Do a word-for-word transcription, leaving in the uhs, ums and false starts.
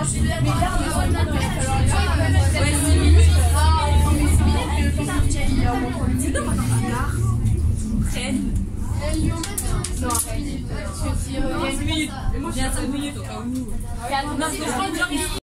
Non, arrête. Parce que si... cinq minutes. Moi, j'ai cinq minutes au cas où.